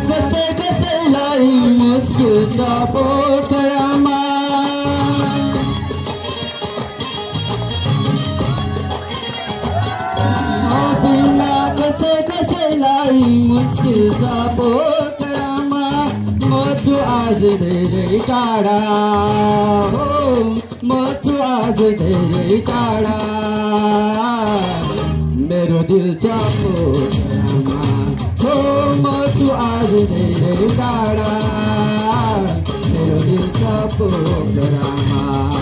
कसैलाई मुस्किल छ पोखरामा बिना कसैलाई मुस्किल छ पोखरामा म छु आज धेरै टाढा हो म छु आज धेरै टाढा मेरो दिल छ पोखरामा हो म छु आज धेरै टाढा मेरो दिल छ पोखरामा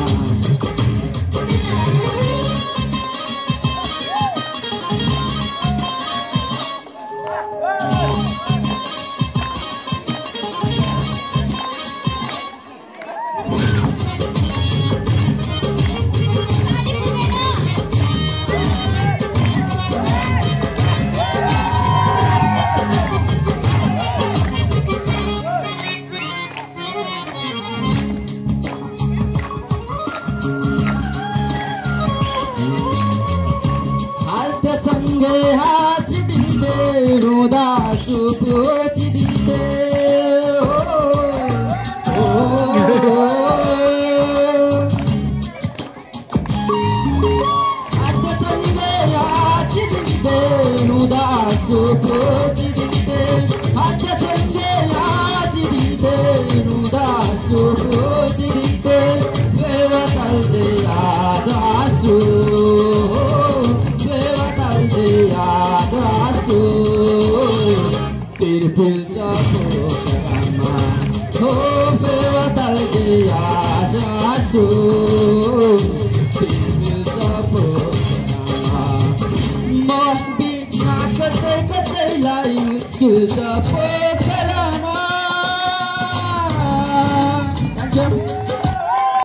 सँगै हाँसिदिन्थे रुँदा सुपोचिदिन्थे सँगै हाँसिदिन्थे रुँदा सुपोचिदिन्थे सँगै हाँसिदिन्थे रुँदा सुपोचिदिन्थे बेवताल चाहिँ आज आँसु तिरपिल छ पोखरामा हो बेवताल आज आँसु तिरपिल छ पोखरामा म बिना कसैलाई मुस्किल छ पोखरामा